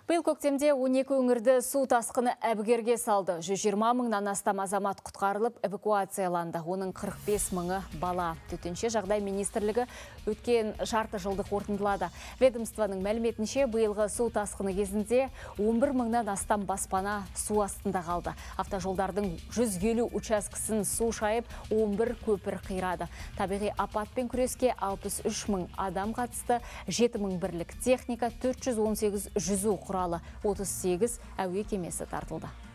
Биыл көктемде 12 өңірді су тасқыны әбігерге салды. 120 мыңнан астам азамат құтқарылып эвакуацияланды. Оның 45 мыңы бала. Төтенше жағдай министрлігі өткен жарты жылды қорытындылады. Ведомствоның мәліметінше биылғы су тасқыны кезінде 11 мыңнан астам баспана су астында қалды. Автожолдардың 150 учаскісін су шайып, 11 көпір қирады. Табиғи апатпен күреске 63 мың адам қатысты, 7 мың бірлік техника, 418 жүзу құралы, 38 әуе кемесі тартылды.